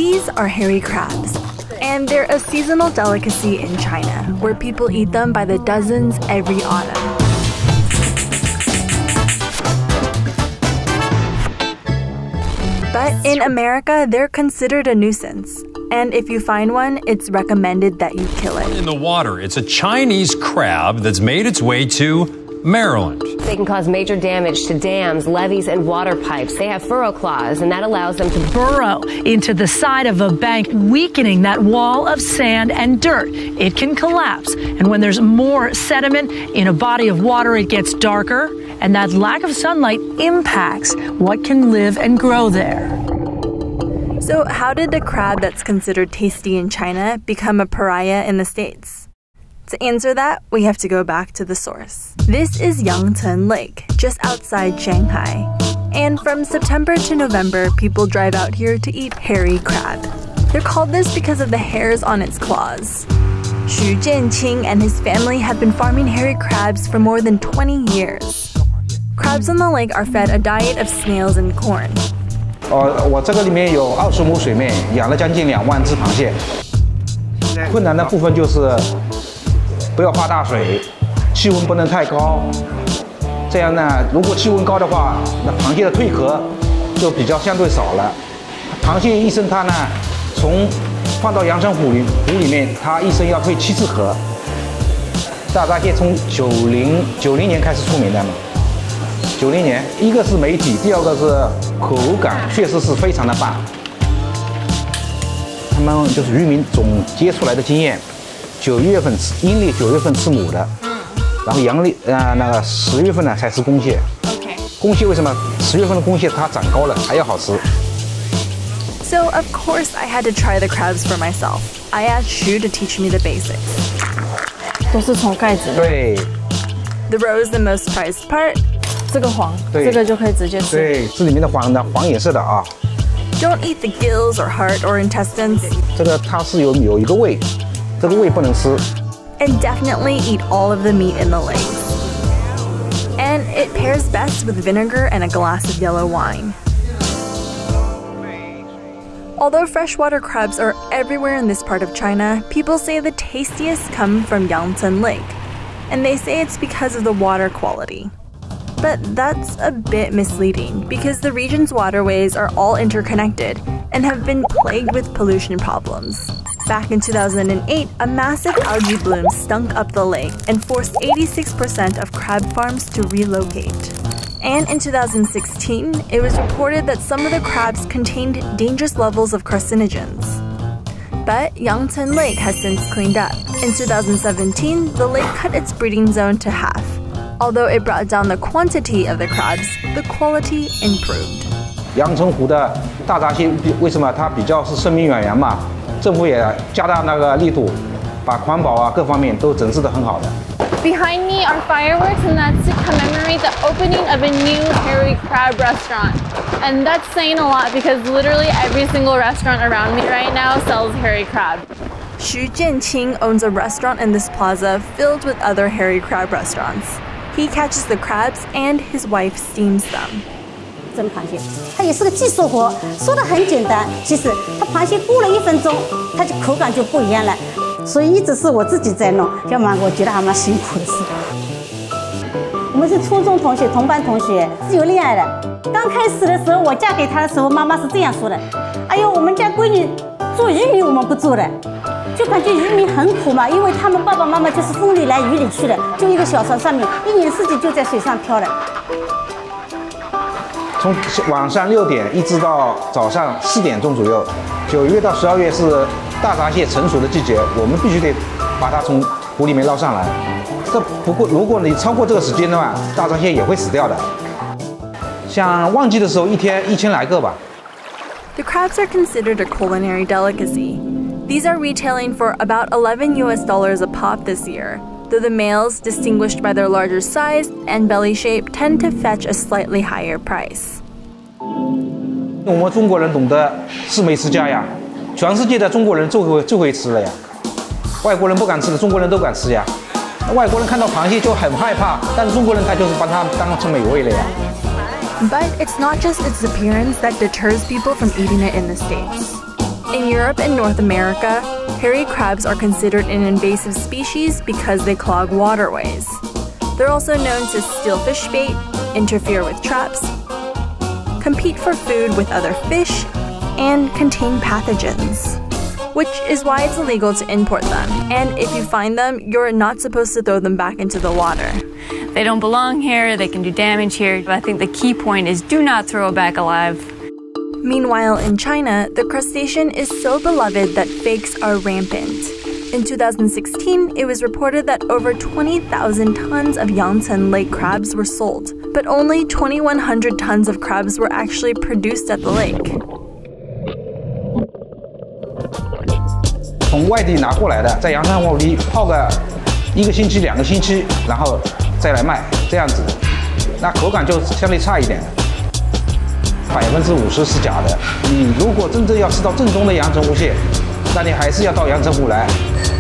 These are hairy crabs, and they're a seasonal delicacy in China, where people eat them by the dozens every autumn. But in America, they're considered a nuisance. And if you find one, it's recommended that you kill it. In the water, it's a Chinese crab that's made its way to Maryland. They can cause major damage to dams, levees, and water pipes. They have furrow claws, and that allows them to burrow into the side of a bank, weakening that wall of sand and dirt. It can collapse, and when there's more sediment in a body of water, it gets darker, and that lack of sunlight impacts what can live and grow there. So how did the crab that's considered tasty in China become a pariah in the States? To answer that, we have to go back to the source. This is Yangcheng Lake, just outside Shanghai. And from September to November, people drive out here to eat hairy crab. They're called this because of the hairs on its claws. Xu Jianqing and his family have been farming hairy crabs for more than 20 years. Crabs on the lake are fed a diet of snails and corn. 我这个里面有20亩水面，养了将近2万只螃蟹。困难的部分就是不要发大水，气温不能太高。这样呢，如果气温高的话，那螃蟹的蜕壳就比较相对少了。螃蟹一生它呢，从放到阳澄湖里面，它一生要蜕7次壳。大闸蟹从90年开始出名的嘛。90年，一个是媒体，第二个是口感，确实是非常的棒。他们就是渔民总结出来的经验，9月份阴历9月份吃母的，然后阳历那个10月份呢才吃公蟹。公蟹为什么10月份的公蟹它长高了还要好吃 ？So of course I had to try the crabs for myself. I asked Xu to teach me the basics. 都是从盖子。 对。The roe is the most prized part. 这个黄，这个就可以直接吃。 对，这里面的黄颜色的啊。 Don't eat the gills or heart or intestines. 这个它是有一个胃，这个胃不能吃。 And definitely eat all of the meat in the legs. And it pairs best with vinegar and a glass of yellow wine. Although freshwater crabs are everywhere in this part of China, people say the tastiest come from Yangcheng Lake. And they say it's because of the water quality. But that's a bit misleading because the region's waterways are all interconnected and have been plagued with pollution problems. Back in 2008, a massive algae bloom stunk up the lake and forced 86% of crab farms to relocate. And in 2016, it was reported that some of the crabs contained dangerous levels of carcinogens. But Yangcheng Lake has since cleaned up. In 2017, the lake cut its breeding zone to half. Although it brought down the quantity of the crabs, the quality improved. 阳澄湖的大闸蟹为什么它比较是声名远扬嘛？政府也加大那个力度，把环保啊各方面都整治得很好的。 Behind me are fireworks, and that's to commemorate the opening of a new hairy crab restaurant. And that's saying a lot because literally every single restaurant around me right now sells hairy crab. Xu Jianqing owns a restaurant in this plaza filled with other hairy crab restaurants. He catches the crabs and his wife steams them. 蒸螃蟹，它也是个技术活，说的很简单，其实它螃蟹过了1分钟，它就口感就不一样了。所以一直是我自己在弄，要不然我觉得还蛮辛苦的事。我们是初中同学，同班同学，是有恋爱的。刚开始的时候，我嫁给他的时候，妈妈是这样说的：“哎呦，我们家闺女做渔民，我们不做的。”就感觉渔民很苦嘛，因为他们爸爸妈妈就是风里来雨里去的，就一个小船上面，1年4季就在水上漂的。 从晚上6点一直到早上4点钟左右，9月到12月是大闸蟹成熟的季节，我们必须得把它从湖里面捞上来。不过如果你超过这个时间的话，大闸蟹也会死掉的。像旺季的时候，一天1000来个吧。 The crabs are considered a culinary delicacy. These are retailing for about $11 a pop this year, though the males, distinguished by their larger size and belly shape, tend to fetch a slightly higher price. 我们中国人懂得是美食家呀，全世界的中国人最会吃了呀，外国人不敢吃的，中国人都敢吃呀。外国人看到螃蟹就很害怕，但是中国人他就是把它当成美味了呀。 But it's not just its appearance that deters people from eating it in the States. In Europe and North America, hairy crabs are considered an invasive species because they clog waterways. They're also known to steal fish bait, interfere with traps, compete for food with other fish, and contain pathogens, which is why it's illegal to import them. And if you find them, you're not supposed to throw them back into the water. They don't belong here, they can do damage here. I think the key point is do not throw it back alive. Meanwhile, in China, the crustacean is so beloved that fakes are rampant. In 2016, it was reported that over 20,000 tons of Yangcheng Lake crabs were sold, but only 2,100 tons of crabs were actually produced at the lake. 从外地拿过来的，在阳澄湖里泡个1个星期、2个星期，然后再来卖，这样子，那口感就相对差一点。50%是假的。你如果真正要吃到正宗的阳澄湖蟹，那你还是要到阳澄湖来。